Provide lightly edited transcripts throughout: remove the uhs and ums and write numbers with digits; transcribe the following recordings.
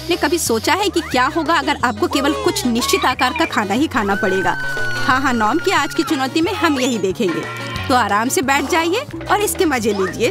आपने कभी सोचा है कि क्या होगा अगर आपको केवल कुछ निश्चित आकार का खाना ही खाना पड़ेगा? हाँ, नॉम की आज की चुनौती में हम यही देखेंगे। तो आराम से बैठ जाइए और इसके मजे लीजिए।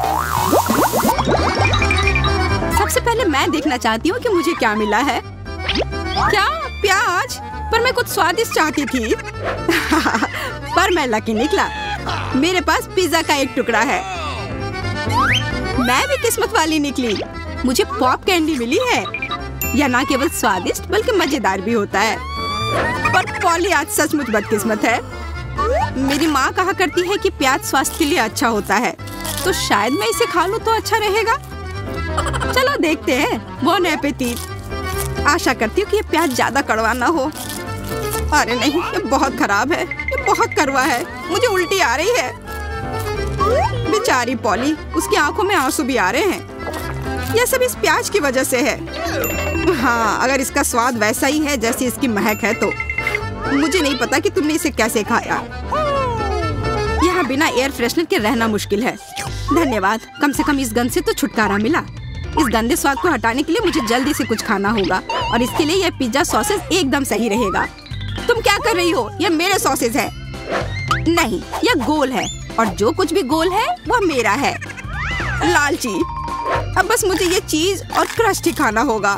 सबसे पहले मैं देखना चाहती हूँ कि मुझे क्या मिला है। क्या प्याज? पर मैं कुछ स्वादिष्ट चाहती थी। पर मैं लकी निकला। मेरे पास पिज्जा का एक टुकड़ा है। मैं भी किस्मत वाली निकली। मुझे पॉप कैंडी मिली है। यह ना केवल स्वादिष्ट बल्कि मजेदार भी होता है। पर पॉली आज सचमुच बदकिस्मत है। मेरी माँ कहा करती है कि प्याज स्वास्थ्य के लिए अच्छा होता है, तो शायद मैं इसे खा लूँ तो अच्छा रहेगा। चलो देखते हैं। बोन एपेटीट। आशा करती हूँ कि ये प्याज ज्यादा कड़वा ना हो। अरे नहीं, ये बहुत खराब है। ये बहुत कड़वा है। मुझे उल्टी आ रही है। बेचारी पॉली, उसकी आंखों में आंसू भी आ रहे हैं। यह सब इस प्याज की वजह से है। हाँ, अगर इसका स्वाद वैसा ही है जैसी इसकी महक है तो मुझे नहीं पता कि तुमने इसे कैसे खाया। यहाँ बिना एयर फ्रेशनर के रहना मुश्किल है। धन्यवाद, कम से कम इस गंध से तो छुटकारा मिला। इस गंदे स्वाद को हटाने के लिए मुझे जल्दी से कुछ खाना होगा और इसके लिए यह पिज्जा सॉसेज एकदम सही रहेगा। तुम क्या कर रही हो? यह मेरे सॉसेज है। नहीं, यह गोल है और जो कुछ भी गोल है वह मेरा है। लालची। अब बस मुझे ये चीज और क्रस्ट ही खाना होगा।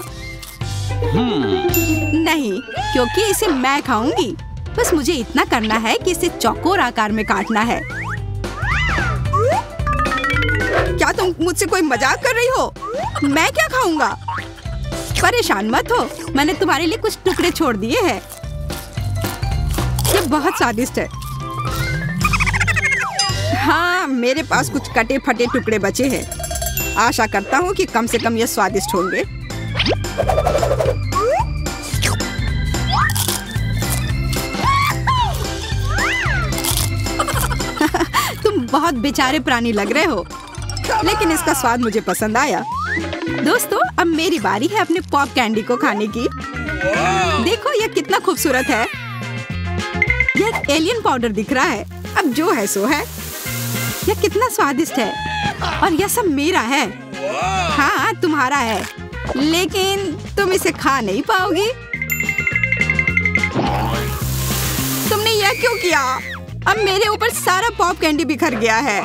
नहीं, क्योंकि इसे मैं खाऊंगी। बस मुझे इतना करना है कि इसे चौकोर आकार में काटना है। क्या तुम मुझसे कोई मजाक कर रही हो? मैं क्या खाऊंगा? परेशान मत हो, मैंने तुम्हारे लिए कुछ टुकड़े छोड़ दिए हैं। ये बहुत स्वादिष्ट है। हाँ, मेरे पास कुछ कटे फटे टुकड़े बचे हैं। आशा करता हूँ कि कम से कम ये स्वादिष्ट होंगे। तुम बहुत बेचारे प्राणी लग रहे हो, लेकिन इसका स्वाद मुझे पसंद आया। दोस्तों, अब मेरी बारी है अपने पॉप कैंडी को खाने की। देखो, यह कितना खूबसूरत है। यह एक एलियन पाउडर दिख रहा है। अब जो है सो है। यह कितना स्वादिष्ट है और यह सब मेरा है। हाँ, तुम्हारा है, लेकिन तुम इसे खा नहीं पाओगी। तुमने यह क्यों किया? अब मेरे ऊपर सारा पॉप कैंडी बिखर गया है।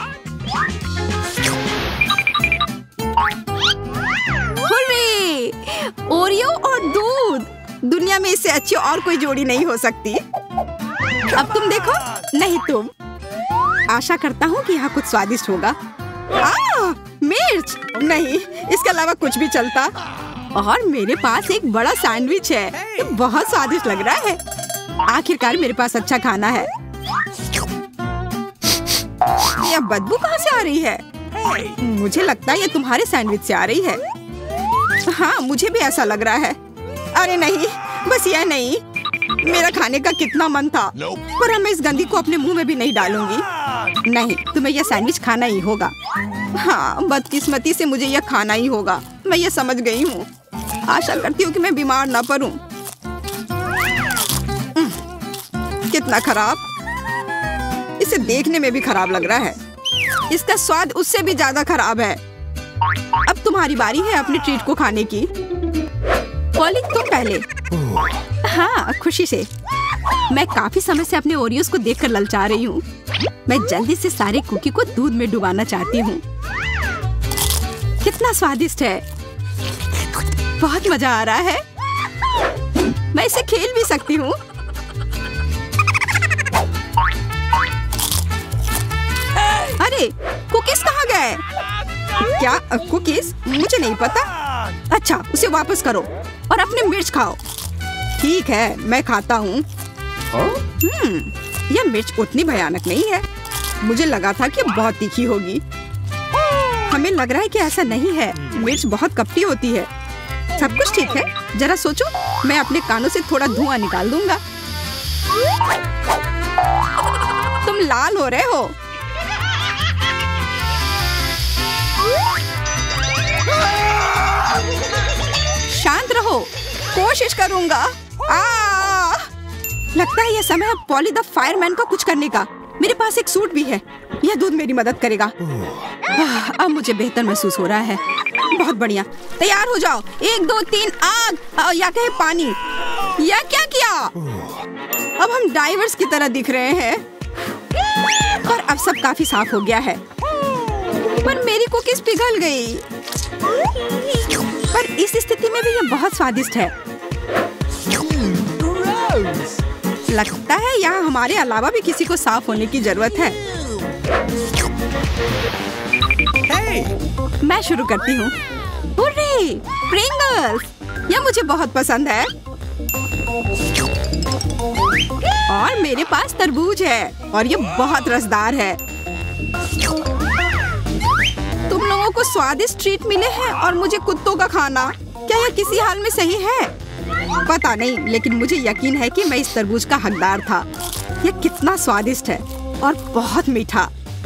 हुर्रे! ओरियो और दूध, दुनिया में इससे अच्छी और कोई जोड़ी नहीं हो सकती। अब तुम देखो। नहीं, तुम। आशा करता हूँ कि यहाँ कुछ स्वादिष्ट होगा। मिर्च! नहीं, इसके अलावा कुछ भी चलता। और मेरे पास एक बड़ा सैंडविच है। ये बहुत स्वादिष्ट लग रहा है। आखिरकार मेरे पास अच्छा खाना है। यह बदबू कहाँ से आ रही है? मुझे लगता है ये तुम्हारे सैंडविच से आ रही है। हाँ, मुझे भी ऐसा लग रहा है। अरे नहीं, बस यह नहीं। मेरा खाने का कितना मन था, पर मैं इस गंदी को अपने मुंह में भी नहीं डालूंगी। नहीं, तुम्हें यह सैंडविच खाना ही होगा। हाँ, बदकिस्मती से मुझे यह खाना ही होगा। मैं ये समझ गई हूँ। आशा करती हूँ कि मैं बीमार ना पड़ूं। कितना खराब! इसे देखने में भी खराब लग रहा है। इसका स्वाद उससे भी ज्यादा खराब है। अब तुम्हारी बारी है अपने ट्रीट को खाने की। पॉली, तुम पहले। हाँ, खुशी से। मैं काफी समय से अपने ओरियोस को देखकर ललचा रही हूँ। मैं जल्दी से सारे कुकी को दूध में डुबाना चाहती हूँ। कितना स्वादिष्ट है। बहुत मजा आ रहा है। मैं इसे खेल भी सकती हूँ। अरे, कुकीज कहाँ गए? क्या कुकीज? मुझे नहीं पता। अच्छा, उसे वापस करो और अपने मिर्च खाओ। ठीक है, मैं खाता हूँ। यह मिर्च उतनी भयानक नहीं है। मुझे लगा था कि बहुत तीखी होगी। हमें लग रहा है कि ऐसा नहीं है। मिर्च बहुत कपटी होती है। सब कुछ ठीक है। जरा सोचो, मैं अपने कानों से थोड़ा धुआं निकाल दूंगा। तुम लाल हो रहे हो। शांत रहो, कोशिश करूंगा। लगता है यह समय है पॉली द फायरमैन को कुछ करने का। मेरे पास एक सूट भी है। यह दूध मेरी मदद करेगा। अब मुझे बेहतर महसूस हो रहा है। बहुत बहुत बढ़िया। तैयार हो जाओ। 1 2 3 आग, या कहे पानी। या क्या किया? अब हम डाइवर्स की तरह दिख रहे हैं। पर अब सब काफी साफ हो गया है। पर मेरी कुकीज पिघल गई। पर इस स्थिति में भी ये बहुत स्वादिष्ट है। लगता है यहाँ हमारे अलावा भी किसी को साफ होने की जरूरत है। मैं शुरू करती हूँ। हुर्रे! प्रिंगल्स! यह मुझे बहुत पसंद है। और मेरे पास तरबूज है और ये बहुत रसदार है। तुम लोगों को स्वादिष्ट ट्रीट मिले हैं और मुझे कुत्तों का खाना। क्या यह किसी हाल में सही है? पता नहीं, लेकिन मुझे यकीन है कि मैं इस तरबूज का हकदार था। यह कितना स्वादिष्ट है और बहुत मीठा।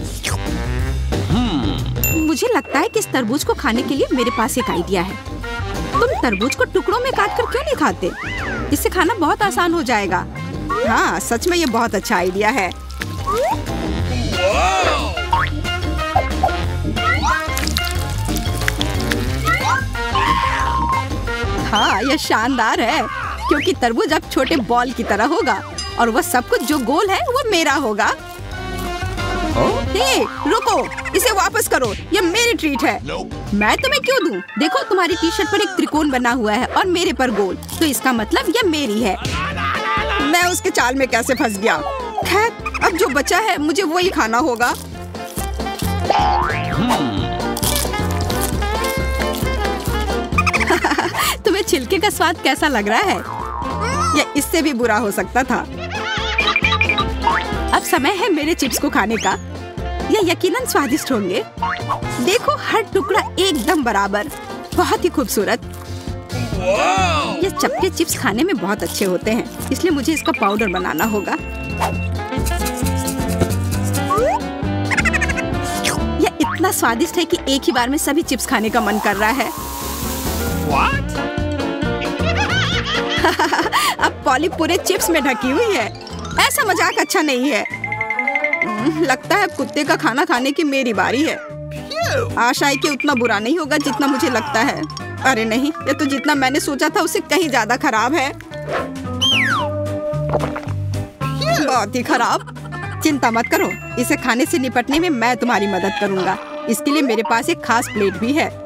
मुझे लगता है कि इस तरबूज को खाने के लिए मेरे पास एक आइडिया है। तुम तरबूज को टुकड़ों में काटकर क्यों नहीं खाते? इससे खाना बहुत आसान हो जाएगा। हाँ, सच में ये बहुत अच्छा आइडिया है। हाँ, यह शानदार है क्योंकि तरबूज अब छोटे बॉल की तरह होगा और वह सब कुछ जो गोल है वो मेरा होगा। हे, रुको, इसे वापस करो। यह मेरी ट्रीट है। मैं तुम्हें क्यों दूं? देखो, तुम्हारी टी शर्ट पर एक त्रिकोण बना हुआ है और मेरे पर गोल, तो इसका मतलब यह मेरी है। मैं उसके चाल में कैसे फंस गया? खैर, अब जो बचा है मुझे वही खाना होगा। तुम्हें छिलके का स्वाद कैसा लग रहा है? यह इससे भी बुरा हो सकता था। अब समय है मेरे चिप्स को खाने का। यह यकीनन स्वादिष्ट होंगे। देखो, हर टुकड़ा एकदम बराबर, बहुत ही खूबसूरत। ये चपटे चिप्स खाने में बहुत अच्छे होते हैं, इसलिए मुझे इसका पाउडर बनाना होगा। यह इतना स्वादिष्ट है कि एक ही बार में सभी चिप्स खाने का मन कर रहा है। अब पॉली पूरे चिप्स में ढकी हुई है। ऐसा मजाक अच्छा नहीं है। लगता है कुत्ते का खाना खाने की मेरी बारी है। आशा है कि उतना बुरा नहीं होगा जितना मुझे लगता है। अरे नहीं, ये तो जितना मैंने सोचा था उससे कहीं ज्यादा खराब है। बहुत ही खराब। चिंता मत करो, इसे खाने से निपटने में मैं तुम्हारी मदद करूंगा। इसके लिए मेरे पास एक खास प्लेट भी है।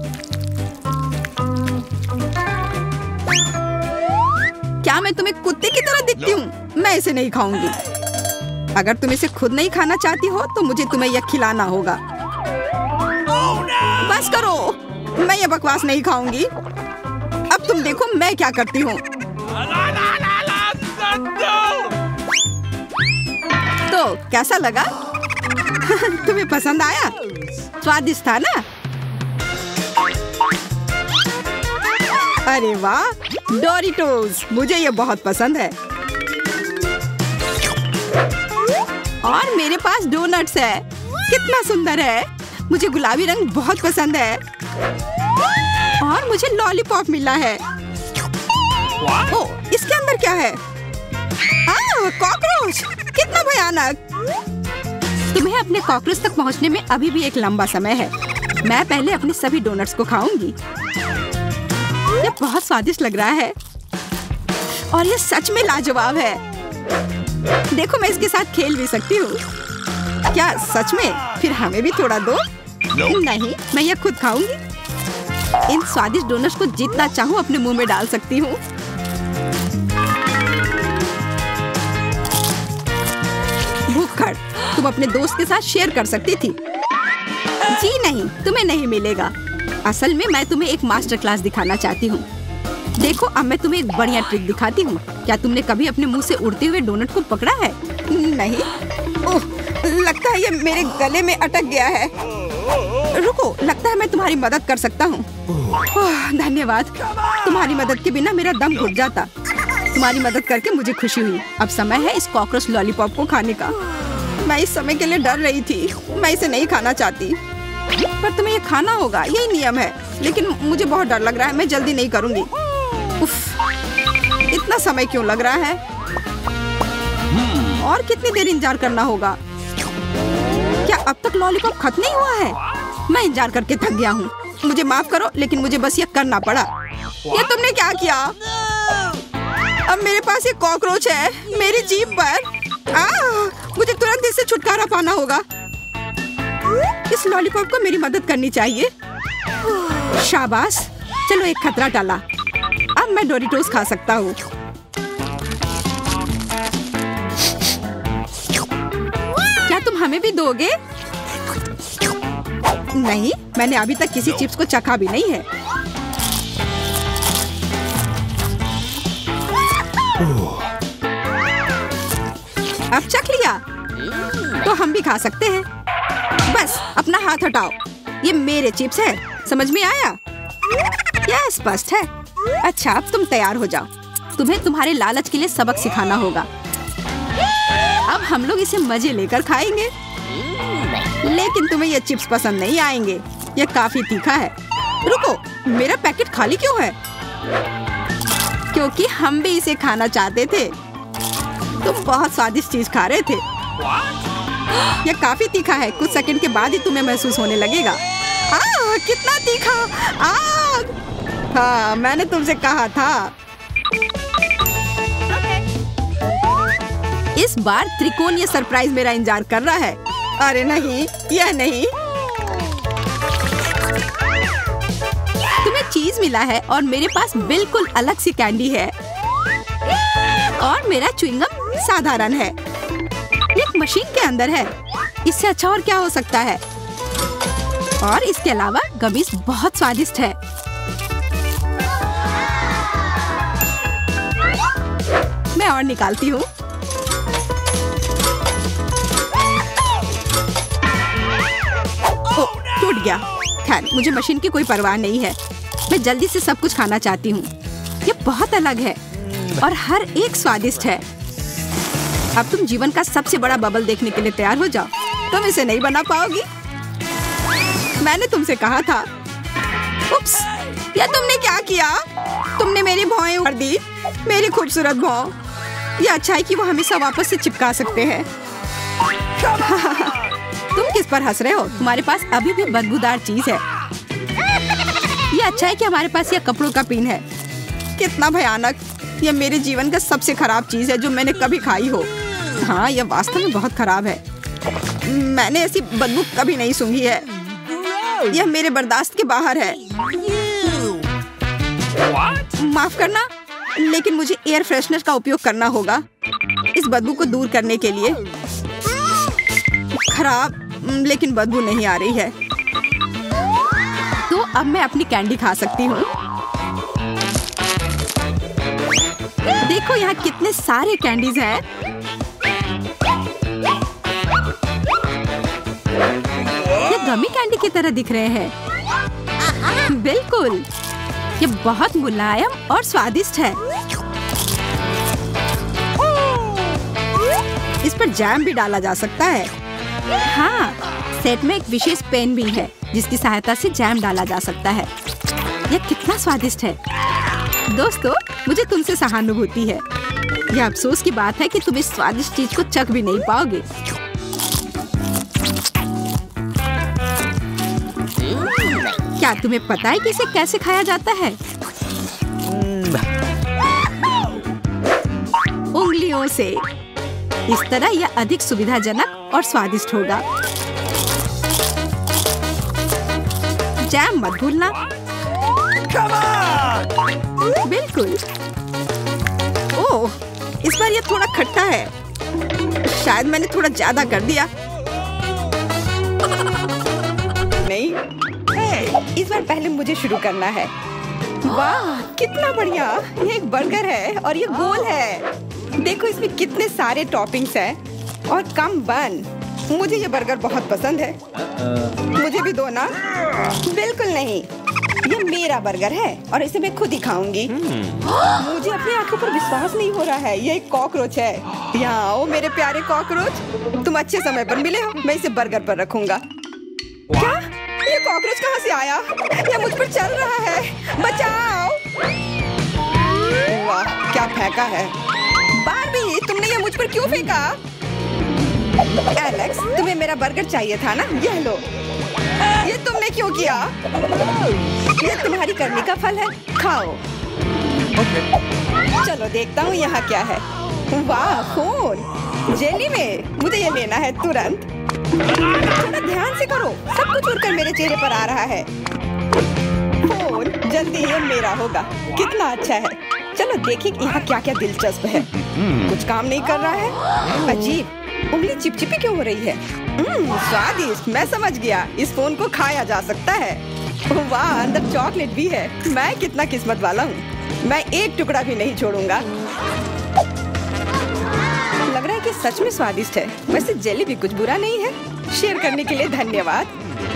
क्या मैं तुम्हें कुत्ते की तरह दिखती हूँ? मैं इसे नहीं खाऊंगी। अगर तुम इसे खुद नहीं खाना चाहती हो तो मुझे तुम्हें यह खिलाना होगा। बस करो, मैं ये बकवास नहीं खाऊंगी। अब तुम देखो मैं क्या करती हूँ। तो कैसा लगा? तुम्हें पसंद आया? स्वादिष्ट था ना? अरे वाह, डोरिटोस, मुझे ये बहुत पसंद है। और मेरे पास डोनट्स है। कितना सुंदर है। मुझे गुलाबी रंग बहुत पसंद है। और मुझे लॉलीपॉप मिला है। ओह, इसके अंदर क्या है? कॉकरोच! कितना भयानक। तुम्हें अपने कॉकरोच तक पहुंचने में अभी भी एक लंबा समय है। मैं पहले अपने सभी डोनट्स को खाऊंगी। ये बहुत स्वादिष्ट लग रहा है और ये सच में लाजवाब है। देखो, मैं इसके साथ खेल भी सकती हूँ। क्या सच में? फिर हमें भी थोड़ा दो। नहीं, मैं ये खुद खाऊंगी। इन स्वादिष्ट डोनट्स को जितना चाहूँ अपने मुंह में डाल सकती हूँ। भूखड़, तुम अपने दोस्त के साथ शेयर कर सकती थी। जी नहीं, तुम्हें नहीं मिलेगा। असल में मैं तुम्हें एक मास्टर क्लास दिखाना चाहती हूँ। देखो, अब मैं तुम्हें एक बढ़िया ट्रिक दिखाती हूँ। क्या तुमने कभी अपने मुंह से उड़ते हुए डोनट को पकड़ा है? नहीं। ओह, लगता है ये मेरे गले में अटक गया है। रुको, लगता है मैं तुम्हारी मदद कर सकता हूँ। धन्यवाद। तुम्हारी मदद के बिना मेरा दम घुट जाता। तुम्हारी मदद करके मुझे खुशी हुई। अब समय है इस कॉकरोच लॉलीपॉप को खाने का। मैं इस समय के लिए डर रही थी। मैं इसे नहीं खाना चाहती, पर तुम्हें ये खाना होगा, यही नियम है। लेकिन मुझे बहुत डर लग रहा है। मैं जल्दी नहीं करूँगी। उफ, इतना समय क्यों लग रहा है? और कितनी देर इंतजार करना होगा? क्या अब तक लॉलीपॉप खत्म नहीं हुआ है? मैं इंतजार करके थक गया हूँ। मुझे माफ करो, लेकिन मुझे बस ये करना पड़ा। ये तुमने क्या किया? अब मेरे पास एक कॉकरोच है मेरी जीभ पर। मुझे तुरंत इससे छुटकारा पाना होगा। इस लॉलीपॉप को मेरी मदद करनी चाहिए। शाबाश, चलो एक खतरा टाला। अब मैं डोरिटोस खा सकता हूँ। क्या तुम हमें भी दोगे? नहीं, मैंने अभी तक किसी चिप्स को चखा भी नहीं है। अब चख लिया तो हम भी खा सकते हैं। बस अपना हाथ हटाओ, ये मेरे चिप्स है। समझ में आया? यह स्पष्ट है। अच्छा, अब तुम तैयार हो जाओ। तुम्हें तुम्हारे लालच के लिए सबक सिखाना होगा। अब हम लोग इसे मजे लेकर खाएंगे। लेकिन तुम्हें ये चिप्स पसंद नहीं आएंगे, ये काफी तीखा है। रुको, मेरा पैकेट खाली क्यों है? क्योंकि हम भी इसे खाना चाहते थे। तुम बहुत स्वादिष्ट चीज खा रहे थे। यह काफी तीखा है। कुछ सेकंड के बाद ही तुम्हें महसूस होने लगेगा। कितना तीखा! आग! हाँ, मैंने तुमसे कहा था। इस बार त्रिकोणीय सरप्राइज मेरा इंतजार कर रहा है। अरे नहीं, यह नहीं। तुम्हें चीज मिला है और मेरे पास बिल्कुल अलग सी कैंडी है। और मेरा च्युइंगम साधारण है। एक मशीन के अंदर है। इससे अच्छा और क्या हो सकता है? और इसके अलावा गमीज बहुत स्वादिष्ट है। मैं और निकालती हूँ। टूट गया। खैर, मुझे मशीन की कोई परवाह नहीं है। मैं जल्दी से सब कुछ खाना चाहती हूँ। ये बहुत अलग है और हर एक स्वादिष्ट है। अब तुम जीवन का सबसे बड़ा बबल देखने के लिए तैयार हो जाओ। तुम इसे नहीं बना पाओगी। मैंने तुमसे कहा था। उप्स, या तुमने क्या किया? तुमने मेरी भौएं उखाड़ दी। मेरी खूबसूरत भौं। ये अच्छा है कि वो हमेशा वापस से चिपका सकते हैं। तुम किस पर हंस रहे हो? तुम्हारे पास अभी भी बदबूदार चीज है। ये अच्छा है कि हमारे पास यह कपड़ों का पिन है। कितना भयानक! यह मेरे जीवन का सबसे खराब चीज है जो मैंने कभी खाई हो। हाँ, यह वास्तव में बहुत खराब है। मैंने ऐसी बदबू कभी नहीं सूंघी है। यह मेरे बर्दाश्त के बाहर है। माफ करना, लेकिन मुझे एयर फ्रेशनर का उपयोग करना होगा इस बदबू को दूर करने के लिए। खराब लेकिन बदबू नहीं आ रही है। तो अब मैं अपनी कैंडी खा सकती हूँ। देखो यहाँ कितने सारे कैंडीज हैं। ये गमी कैंडी की तरह दिख रहे हैं। बिल्कुल, ये बहुत मुलायम और स्वादिष्ट है। इस पर जैम भी डाला जा सकता है। हाँ, सेट में एक विशेष पेन भी है जिसकी सहायता से जैम डाला जा सकता है। यह कितना स्वादिष्ट है। दोस्तों, मुझे तुमसे सहानुभूति है। यह अफसोस की बात है कि तुम इस स्वादिष्ट चीज को चख भी नहीं पाओगे। क्या तुम्हें पता है कि इसे कैसे खाया जाता है? उंगलियों से। इस तरह यह अधिक सुविधाजनक और स्वादिष्ट होगा। जैम मत भूलना। बिल्कुल। ओह, इस बार यह थोड़ा खट्टा है। शायद मैंने थोड़ा ज्यादा कर दिया। नहीं, इस बार पहले मुझे शुरू करना है। वाह, कितना बढ़िया! ये एक बर्गर है और ये गोल है। देखो इसमें कितने सारे टॉपिंग्स हैं और कम बन। मुझे ये बर्गर बहुत पसंद है। मुझे भी दो ना। बिल्कुल नहीं, ये मेरा बर्गर है और इसे मैं खुद ही खाऊंगी। मुझे अपनी आंखों पर विश्वास नहीं हो रहा है। ये एक कॉकरोच है। यहाँ आओ मेरे प्यारे कॉकरोच। तुम अच्छे समय पर मिले हो। मैं इसे बर्गर पर रखूंगा। क्या? ये कॉकरोच कहाँ से आया? ये मुझ पर चल रहा है। बचाओ! वाह, क्या फेंका है। बार्बी, तुमने ये मुझ पर क्यों फेंका? एलेक्स, तुम्हें मेरा बर्गर चाहिए था ना? यह लो। ये तुमने क्यों किया? ये तुम्हारी करनी का फल है, खाओ। चलो देखता हूँ यहाँ क्या है। वाह, खून जेली में, मुझे ये लेना है तुरंत। थोड़ा ध्यान से करो, सब कुछ उड़कर मेरे चेहरे पर आ रहा है। खून जल्दी ये मेरा होगा। कितना अच्छा है। चलो देखिए यहाँ क्या क्या दिलचस्प है। कुछ काम नहीं कर रहा है, अजीब। उंगली चिपचिपी क्यों हो रही है? स्वादिष्ट, मैं समझ गया, इस फोन को खाया जा सकता है। वाह, अंदर चॉकलेट भी है। मैं कितना किस्मत वाला हूँ, मैं एक टुकड़ा भी नहीं छोड़ूंगा। लग रहा है कि सच में स्वादिष्ट है। वैसे जेली भी कुछ बुरा नहीं है। शेयर करने के लिए धन्यवाद।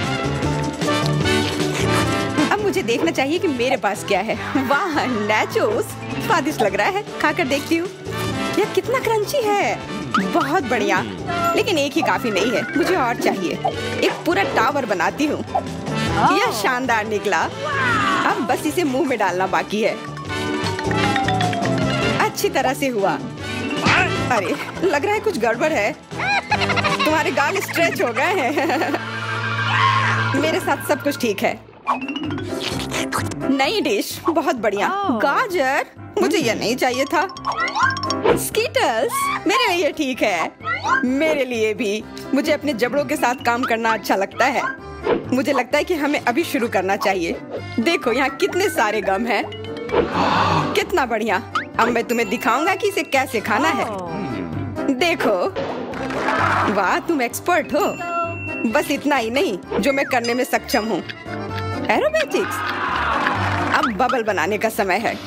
अब मुझे देखना चाहिए कि मेरे पास क्या है। वाह, नाचोस, स्वादिष्ट लग रहा है। खाकर देखती हूँ। यह कितना क्रंची है, बहुत बढ़िया। लेकिन एक ही काफी नहीं है, मुझे और चाहिए। एक पूरा टावर बनाती हूँ। यह शानदार निकला। अब बस इसे मुंह में डालना बाकी है। अच्छी तरह से हुआ। अरे, लग रहा है कुछ गड़बड़ है। तुम्हारे गाल स्ट्रेच हो गए हैं। मेरे साथ सब कुछ ठीक है। नई डिश, बहुत बढ़िया। गाजर, मुझे यह नहीं चाहिए था। स्कीटल्स, मेरे लिए ये ठीक है। मेरे लिए भी। मुझे अपने जबड़ों के साथ काम करना अच्छा लगता है। मुझे लगता है कि हमें अभी शुरू करना चाहिए। देखो यहाँ कितने सारे गम हैं। कितना बढ़िया। अब मैं तुम्हें दिखाऊंगा कि इसे कैसे खाना है। देखो, वाह, तुम एक्सपर्ट हो। बस इतना ही नहीं, जो मैं करने में सक्षम हूँ। एरोबेटिक्स। अब बबल बनाने का समय है।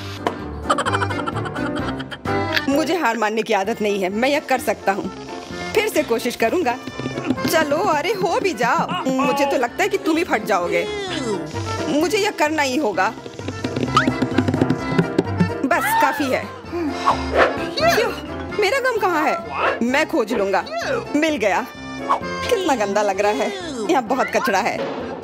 मुझे हार मानने की आदत नहीं है, मैं यह कर सकता हूँ। फिर से कोशिश करूँगा। चलो, अरे हो भी जाओ। मुझे तो लगता है कि तुम ही फट जाओगे। मुझे यह करना ही होगा। बस काफी है। क्यों? मेरा गम कहाँ है? मैं खोज लूंगा। मिल गया। कितना गंदा लग रहा है। यहाँ बहुत कचरा है।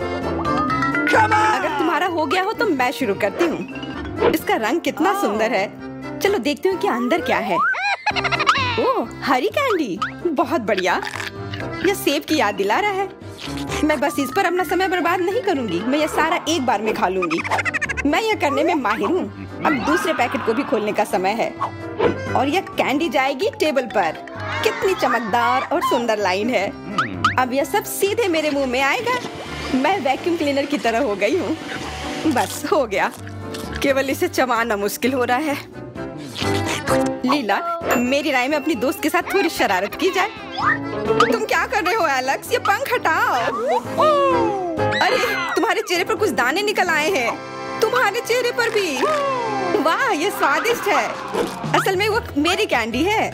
अगर तुम्हारा हो गया हो तो मैं शुरू करती हूँ। इसका रंग कितना सुंदर है। चलो देखती हूँ कि अंदर क्या है। ओह, हरी कैंडी, बहुत बढ़िया। यह सेब की याद दिला रहा है। मैं बस इस पर अपना समय बर्बाद नहीं करूँगी। मैं यह सारा एक बार में खा लूंगी। मैं यह करने में माहिर हूँ। अब दूसरे पैकेट को भी खोलने का समय है। और यह कैंडी जाएगी टेबल पर। कितनी चमकदार और सुंदर लाइन है। अब यह सब सीधे मेरे मुंह में आएगा। मैं वैक्यूम क्लीनर की तरह हो गई हूँ। बस हो गया। केवल इसे चबाना मुश्किल हो रहा है। लीला, मेरी राय में अपनी दोस्त के साथ थोड़ी शरारत की जाए। तुम क्या कर रहे हो एलेक्स? ये पंख हटाओ। अरे, तुम्हारे चेहरे पर कुछ दाने निकल आए हैं। तुम्हारे चेहरे पर भी। वाह, ये स्वादिष्ट है। असल में वो मेरी कैंडी है।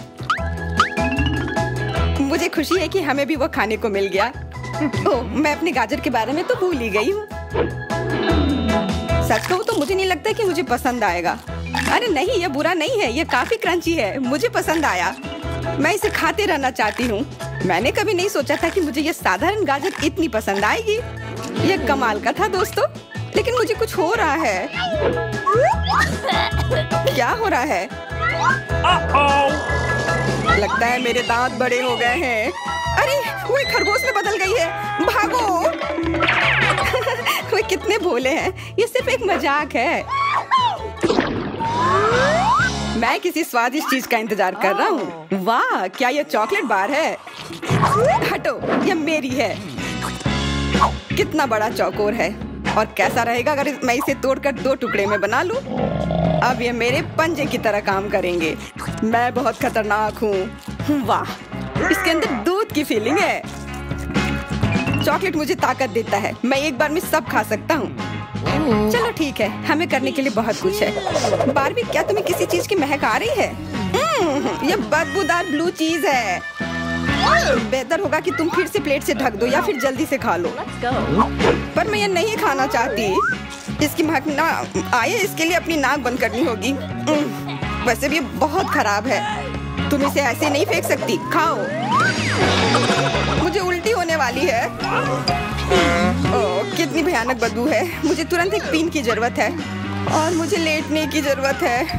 मुझे खुशी है कि हमें भी वो खाने को मिल गया। ओह, मैं अपने गाजर के बारे में तो भूल ही गई हूँ। सच कहूँ तो मुझे नहीं लगता कि मुझे पसंद आएगा। अरे नहीं, ये बुरा नहीं है। ये काफी क्रंची है। मुझे पसंद आया। मैं इसे खाते रहना चाहती हूँ। मैंने कभी नहीं सोचा था कि मुझे ये साधारण गाजर इतनी पसंद आएगी। ये कमाल का था दोस्तों। लेकिन मुझे कुछ हो रहा है। क्या हो रहा है? लगता है मेरे दांत बड़े हो गए हैं। अरे, वो एक खरगोश में बदल गई है। भागो। वे कितने भोले हैं। ये सिर्फ एक मजाक है। मैं किसी स्वादिष्ट चीज का इंतजार कर रहा हूँ। वाह, क्या ये चॉकलेट बार है? हटो, ये मेरी है। कितना बड़ा चौकोर है। और कैसा रहेगा अगर मैं इसे तोड़कर 2 टुकड़े में बना लूं? अब ये मेरे पंजे की तरह काम करेंगे। मैं बहुत खतरनाक हूँ। वाह, इसके अंदर दूध की फीलिंग है। चॉकलेट मुझे ताकत देता है। मैं एक बार में सब खा सकता हूँ। चलो ठीक है, हमें करने के लिए बहुत कुछ है। बारबी, क्या तुम्हें किसी चीज की महक आ रही है? ये बदबूदार ब्लू चीज है। बेहतर होगा कि तुम फिर से प्लेट से ढक दो या फिर जल्दी से खा लो। पर मैं ये नहीं खाना चाहती। इसकी महक ना आए, इसके लिए अपनी नाक बंद करनी होगी। वैसे भी बहुत खराब है। तुम इसे ऐसे नहीं फेंक सकती। खाओ। मुझे उल्टी होने वाली है। ओह, कितनी भयानक बदबू है। मुझे तुरंत एक पिन की जरूरत है और मुझे लेटने की जरूरत है।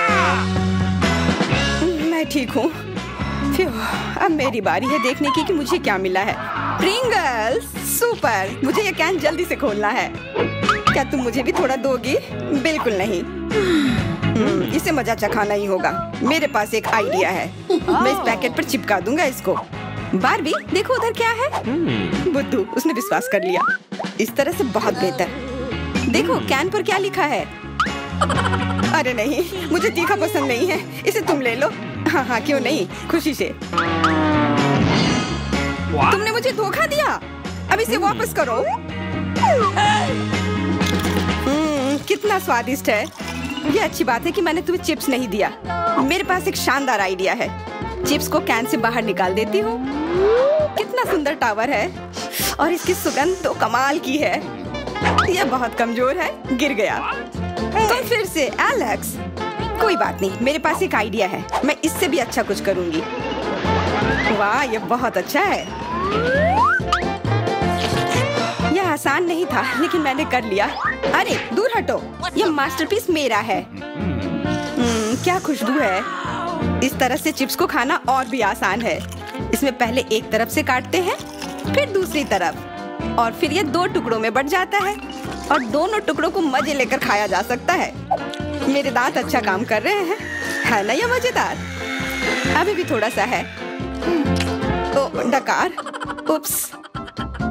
मैं ठीक हूँ। अब मेरी बारी है देखने की कि मुझे क्या मिला है। प्रिंगल्स, सुपर, मुझे ये कैन जल्दी से खोलना है। क्या तुम मुझे भी थोड़ा दोगी? बिल्कुल नहीं। इसे मजा चखाना ही होगा। मेरे पास एक आइडिया है। मैं इस पैकेट पर चिपका दूंगा इसको। बारबी, देखो उधर क्या है। बुद्धू, उसने विश्वास कर लिया। इस तरह से बहुत बेहतर। देखो कैन पर क्या लिखा है। अरे नहीं, मुझे तीखा पसंद नहीं है। इसे तुम ले लो। हाँ हाँ, क्यों नहीं, खुशी से। तुमने मुझे धोखा दिया। अब इसे वापस करो। कितना स्वादिष्ट है। ये अच्छी बात है कि मैंने तुम्हें चिप्स नहीं दिया। मेरे पास एक शानदार आइडिया है। चिप्स को कैन से बाहर निकाल देती हूँ। कितना सुंदर टावर है और इसकी सुगंध तो कमाल की है। यह बहुत कमजोर है, गिर गया। तो फिर से एलेक्स। कोई बात नहीं, मेरे पास एक आइडिया है। मैं इससे भी अच्छा कुछ करूंगी। वाह, ये बहुत अच्छा है। यह आसान नहीं था, लेकिन मैंने कर लिया। अरे दूर हटो, यह मास्टरपीस मेरा है। क्या खुशबू है। इस तरह से चिप्स को खाना और भी आसान है। इसमें पहले एक तरफ से काटते हैं, फिर दूसरी तरफ, और फिर यह 2 टुकड़ों में बंट जाता है और दोनों टुकड़ों को मजे लेकर खाया जा सकता है। मेरे दांत अच्छा काम कर रहे हैं, है ना यह मजेदार? अभी भी थोड़ा सा है। ओ, डकार, उप्स।